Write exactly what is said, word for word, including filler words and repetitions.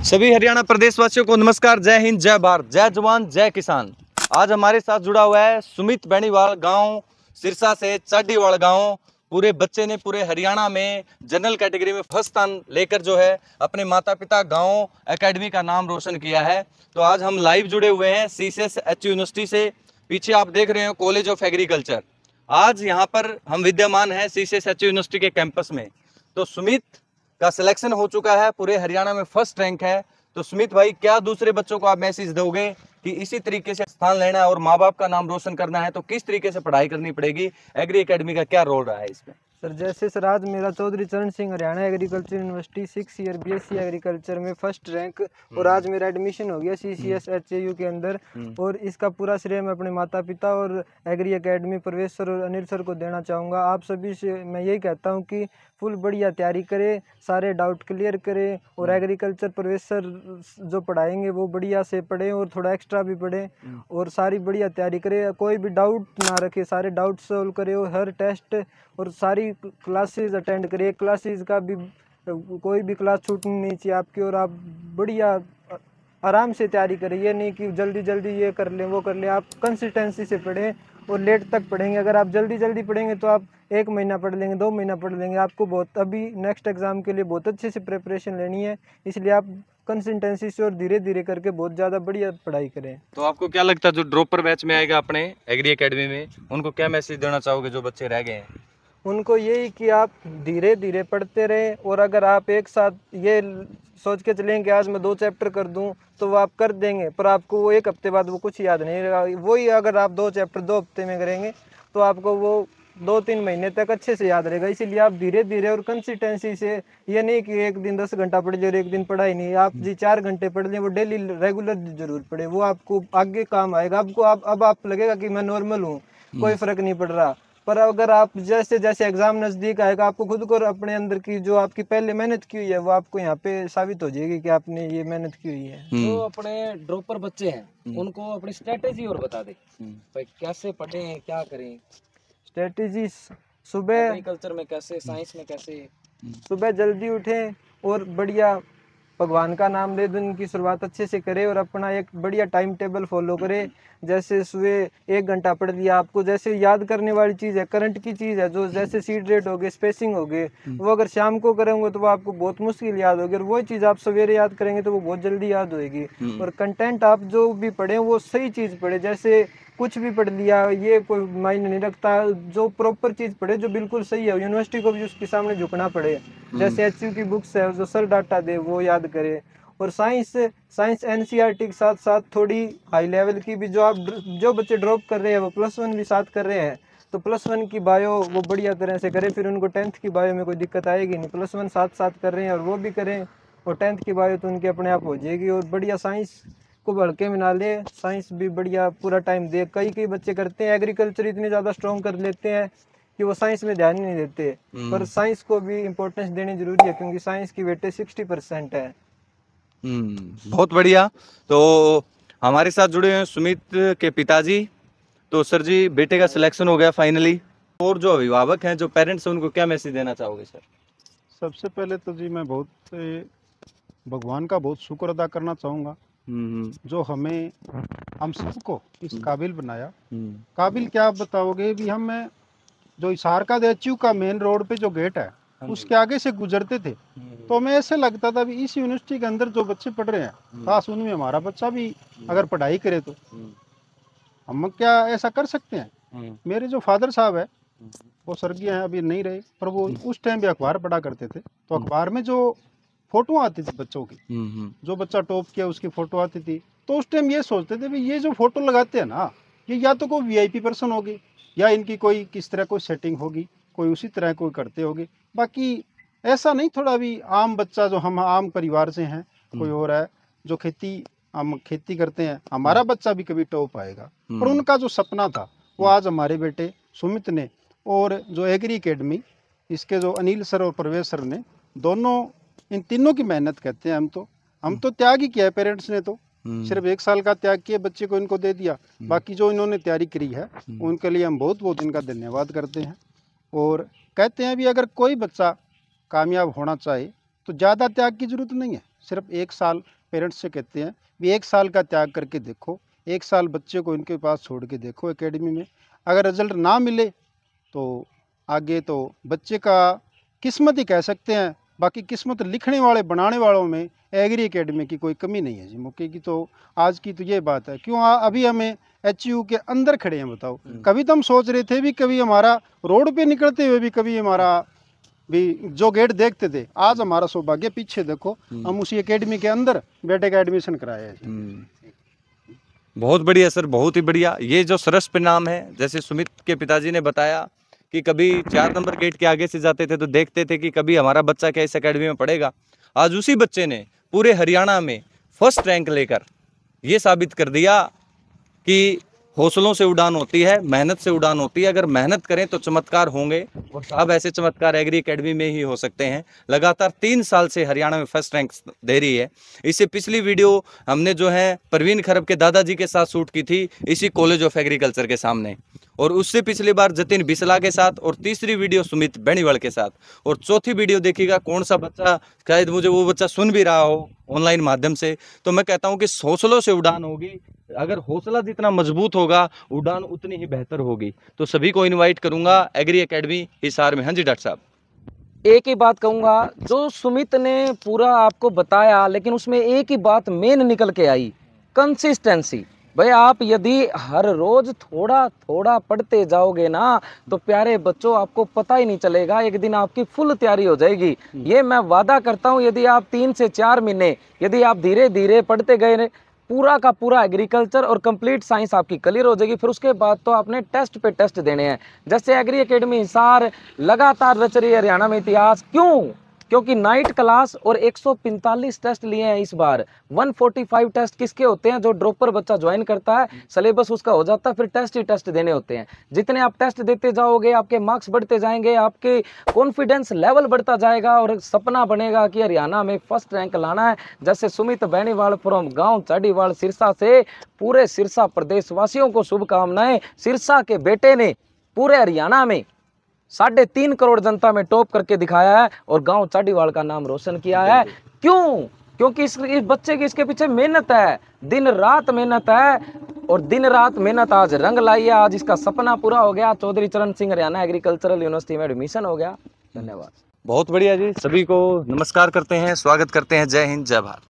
सभी हरियाणा प्रदेश वासियों को नमस्कार। जय हिंद, जय भारत, जय जवान, जय किसान। आज हमारे साथ जुड़ा हुआ है सुमित बेनीवाल, गांव सिरसा से चाडीवाल गांव। पूरे बच्चे ने पूरे हरियाणा में जनरल कैटेगरी में फर्स्ट स्थान लेकर जो है अपने माता पिता गांव एकेडमी का नाम रोशन किया है। तो आज हम लाइव जुड़े हुए हैं सीसीएस एच यूनिवर्सिटी से। पीछे आप देख रहे हो कॉलेज ऑफ एग्रीकल्चर। आज यहाँ पर हम विद्यमान हैं सीसीएस एच यूनिवर्सिटी के कैंपस में। तो सुमित का सिलेक्शन हो चुका है, पूरे हरियाणा में फर्स्ट रैंक है। तो सुमित भाई, क्या दूसरे बच्चों को आप मैसेज दोगे कि इसी तरीके से स्थान लेना है और माँ बाप का नाम रोशन करना है तो किस तरीके से पढ़ाई करनी पड़ेगी? एग्री एकेडमी का क्या रोल रहा है इसमें? सर, जैसे सर आज मेरा Chaudhary Charan Singh Haryana agriculture university six year BSc agriculture में फर्स्ट रैंक और आज मेरा एडमिशन हो गया सीसीएस एचएयू के अंदर। और इसका पूरा श्रेय मैं अपने माता पिता और एग्री एकेडमी प्रवेश सर और अनिल सर को देना चाहूँगा। आप सभी से मैं यही कहता हूँ कि फुल बढ़िया तैयारी करें, सारे डाउट क्लियर करें और एग्रीकल्चर प्रवेश सर जो पढ़ाएंगे वो बढ़िया से पढ़ें और थोड़ा एक्स्ट्रा भी पढ़ें और सारी बढ़िया तैयारी करें। कोई भी डाउट ना रखे, सारे डाउट सॉल्व करें और हर टेस्ट और सारी क्लासेस अटेंड करिए। क्लासेस का भी कोई भी क्लास छूटनी नहीं चाहिए आपकी और आप बढ़िया आराम से तैयारी करें। ये नहीं कि जल्दी जल्दी ये कर लें वो कर लें। आप कंसिस्टेंसी से पढ़ें और लेट तक पढ़ेंगे। अगर आप जल्दी जल्दी पढ़ेंगे तो आप एक महीना पढ़ लेंगे, दो महीना पढ़ लेंगे। आपको बहुत अभी नेक्स्ट एग्जाम के लिए बहुत अच्छे से प्रिपरेशन लेनी है, इसलिए आप कंसिस्टेंसी से और धीरे धीरे करके बहुत ज़्यादा बढ़िया पढ़ाई करें। तो आपको क्या लगता है जो ड्रॉपर बैच में आएगा अपने एग्री एकेडमी में, उनको क्या मैसेज देना चाहोगे जो बच्चे रह गए हैं? उनको यही कि आप धीरे धीरे पढ़ते रहें और अगर आप एक साथ ये सोच के चलें कि आज मैं दो चैप्टर कर दूं तो वो आप कर देंगे, पर आपको वो एक हफ्ते बाद वो कुछ याद नहीं रहेगा। वही अगर आप दो चैप्टर दो हफ्ते में करेंगे तो आपको वो दो तीन महीने तक अच्छे से याद रहेगा। इसीलिए आप धीरे धीरे और कंसिस्टेंसी से, ये नहीं कि एक दिन दस घंटा पढ़ लिया और एक दिन पढ़ा ही नहीं। आप जी चार घंटे पढ़ लें, वो डेली रेगुलर जरूर पढ़े, वो आपको आगे काम आएगा। आपको आप अब आप लगेगा कि मैं नॉर्मल हूँ, कोई फर्क नहीं पड़ रहा। पर अगर आप जैसे जैसे एग्जाम नज़दीक आएगा आपको खुद को अपने अंदर की जो आपकी पहले मेहनत की हुई है वो आपको यहाँ पे साबित हो जाएगी कि आपने ये मेहनत की हुई है। जो अपने ड्रॉपर बच्चे हैं उनको अपनी स्ट्रेटेजी और बता दे भाई, कैसे पढ़ें, क्या करें। स्ट्रेटेजी सुबह एग्रीकल्चर में कैसे, साइंस में कैसे? सुबह जल्दी उठें और बढ़िया भगवान का नाम ले, दिन की शुरुआत अच्छे से करें और अपना एक बढ़िया टाइम टेबल फॉलो करें। जैसे सुबह एक घंटा पढ़ लिया, आपको जैसे याद करने वाली चीज़ है, करंट की चीज़ है, जो जैसे सीड रेट हो गए, स्पेसिंग हो गए, वो अगर शाम को करेंगे तो वो आपको बहुत मुश्किल याद होगी और वही चीज़ आप सवेरे याद करेंगे तो वो बहुत जल्दी याद होएगी। और कंटेंट आप जो भी पढ़ें वो सही चीज़ पढ़े। जैसे कुछ भी पढ़ लिया ये कोई मायने नहीं रखता, जो प्रॉपर चीज़ पढ़े जो बिल्कुल सही है। यूनिवर्सिटी को भी उसके सामने झुकना पड़े। जैसे एचयू की बुक्स है जो सर डाटा दे वो याद करे। और साइंस साइंस एनसीईआरटी के साथ साथ थोड़ी हाई लेवल की भी, जो आप जो बच्चे ड्रॉप कर रहे हैं वो प्लस वन भी साथ कर रहे हैं तो प्लस वन की बायो वो बढ़िया तरह से करें, फिर उनको टेंथ की बायो में कोई दिक्कत आएगी नहीं। प्लस वन साथ साथ कर रहे हैं और वो भी करें और टेंथ की बायो तो उनकी अपने आप हो जाएगी। और बढ़िया साइंस को भड़के में ना ले, साइंस भी बढ़िया पूरा टाइम दे। कई कई बच्चे करते हैं एग्रीकल्चर इतने ज़्यादा स्ट्रॉन्ग कर लेते हैं कि वो साइंस में ध्यान ही नहीं देते, पर साइंस को भी इम्पोर्टेंस देनी जरूरी है क्योंकि साइंस की वेटेज सिक्सटी परसेंट है। हम्म बहुत बढ़िया। तो हमारे साथ जुड़े हैं सुमित के पिताजी। तो सर जी, बेटे का सिलेक्शन हो गया फाइनली, और जो अभिभावक हैं, जो पेरेंट्स हैं, उनको क्या मैसेज देना चाहोगे सर? सबसे पहले तो जी मैं बहुत भगवान का बहुत शुक्र अदा करना चाहूँगा जो हमें हम सबको इस काबिल बनाया। काबिल क्या आप बताओगे भी, हम जो हिसार का एचयू का मेन रोड पे जो गेट है उसके आगे से गुजरते थे तो हमें ऐसे लगता था भी इस यूनिवर्सिटी के अंदर जो बच्चे पढ़ रहे हैं खास उनमें हमारा बच्चा भी अगर पढ़ाई करे तो हम क्या ऐसा कर सकते हैं। मेरे जो फादर साहब है वो स्वर्गीय हैं, अभी नहीं रहे, पर वो उस टाइम भी अखबार पढ़ा करते थे। तो अखबार में जो फोटो आती थी बच्चों की, जो बच्चा टॉप किया उसकी फोटो आती थी, तो उस टाइम ये सोचते थे भी ये जो फोटो लगाते हैं ना, ये या तो कोई वीआईपी पर्सन होगी या इनकी कोई किस तरह कोई सेटिंग होगी, कोई उसी तरह कोई करते होगी। बाकी ऐसा नहीं, थोड़ा भी आम बच्चा जो हम आम परिवार से हैं, कोई और है जो खेती हम खेती करते हैं, हमारा बच्चा भी कभी टॉप आएगा। पर उनका जो सपना था वो आज हमारे बेटे सुमित ने और जो एग्री एकेडमी इसके जो अनिल सर और प्रवेश सर ने, दोनों इन तीनों की मेहनत कहते हैं। हम तो हम तो त्याग ही किया है, पेरेंट्स ने तो सिर्फ एक साल का त्याग किया, बच्चे को इनको दे दिया। बाकी जो इन्होंने तैयारी करी है उनके लिए हम बहुत बहुत इनका धन्यवाद करते हैं। और कहते हैं भी अगर कोई बच्चा कामयाब होना चाहे तो ज़्यादा त्याग की जरूरत नहीं है, सिर्फ एक साल पेरेंट्स से कहते हैं भी एक साल का त्याग करके देखो, एक साल बच्चे को इनके पास छोड़ के देखो एकेडमी में। अगर रिजल्ट ना मिले तो आगे तो बच्चे का किस्मत ही कह सकते हैं, बाकी किस्मत लिखने वाले बनाने वालों में एग्री एकेडमी की कोई कमी नहीं है जी। मौके की तो आज की तो ये बात है, क्यों आ, अभी हमें एच यू के अंदर खड़े हैं बताओ। कभी तो हम सोच रहे थे भी कभी हमारा रोड पे निकलते हुए भी कभी हमारा भी जो गेट देखते थे, आज हमारा सौभाग्य पीछे देखो हम उसी एकेडमी के अंदर बेटे का एडमिशन कराया है जी। बहुत बढ़िया सर, बहुत ही बढ़िया। ये जो सरस परिणाम है, जैसे सुमित के पिताजी ने बताया कि कभी चार नंबर गेट के आगे से जाते थे तो देखते थे कि कभी हमारा बच्चा क्या इस एकेडमी में पढ़ेगा। आज उसी बच्चे ने पूरे हरियाणा में फर्स्ट रैंक लेकर ये साबित कर दिया कि हौसलों से उड़ान होती है, मेहनत से उड़ान होती है। अगर मेहनत करें तो चमत्कार होंगे, और अब ऐसे चमत्कार एग्री एकेडमी में ही हो सकते हैं। लगातार तीन साल से हरियाणा में फर्स्ट रैंक दे रही है। इससे पिछली वीडियो हमने जो है परवीन खरब के दादाजी के साथ शूट की थी, इसी कॉलेज ऑफ एग्रीकल्चर के सामने, और उससे पिछली बार जतिन बिसला के साथ, और तीसरी वीडियो सुमित बेनीवाल के साथ, और चौथी वीडियो देखिएगा कौन सा बच्चा, शायद मुझे वो बच्चा सुन भी रहा हो ऑनलाइन माध्यम से। तो मैं कहता हूं कि हौसलों से उड़ान होगी। अगर हौसला जितना मजबूत होगा उड़ान उतनी ही बेहतर होगी। तो सभी को इनवाइट करूंगा एग्री एकेडमी हिसार में। हाँ जी डॉक्टर साहब। एक ही बात कहूंगा, जो सुमित ने पूरा आपको बताया, लेकिन उसमें एक ही बात मेन निकल के आई, कंसिस्टेंसी। भाई आप यदि हर रोज थोड़ा थोड़ा पढ़ते जाओगे ना तो प्यारे बच्चों आपको पता ही नहीं चलेगा, एक दिन आपकी फुल तैयारी हो जाएगी। ये मैं वादा करता हूँ, यदि आप तीन से चार महीने यदि आप धीरे धीरे पढ़ते गए, पूरा का पूरा एग्रीकल्चर और कंप्लीट साइंस आपकी क्लियर हो जाएगी। फिर उसके बाद तो आपने टेस्ट पे टेस्ट देने हैं। जैसे एग्री एकेडमी हिसार लगातार रच रही है हरियाणा में इतिहास। क्यों? क्योंकि नाइट क्लास और एक सौ पैंतालीस टेस्ट लिए हैं इस बार। एक सौ पैंतालीस टेस्ट किसके होते हैं? जो ड्रॉपर बच्चा ज्वाइन करता है, सिलेबस उसका हो जाता है, फिर टेस्ट ही टेस्ट देने होते हैं। जितने आप टेस्ट देते जाओगे आपके मार्क्स बढ़ते जाएंगे, आपके कॉन्फिडेंस लेवल बढ़ता जाएगा, और सपना बनेगा कि हरियाणा में फर्स्ट रैंक लाना है। जैसे सुमित बेनीवाल फ्रॉम गाँव चाडीवाल सिरसा से, पूरे सिरसा प्रदेश वासियों को शुभकामनाएं। सिरसा के बेटे ने पूरे हरियाणा में साढ़े तीन करोड़ जनता में टॉप करके दिखाया है और गांव चाडीवाल का नाम रोशन किया है। क्यों? क्योंकि इस, इस बच्चे की इसके पीछे मेहनत है, दिन रात मेहनत है, और दिन रात मेहनत आज रंग लाई है। आज इसका सपना पूरा हो गया। चौधरी चरण सिंह हरियाणा एग्रीकल्चरल यूनिवर्सिटी में एडमिशन हो गया। धन्यवाद। बहुत बढ़िया जी, सभी को नमस्कार करते हैं, स्वागत करते हैं। जय हिंद, जय भारत।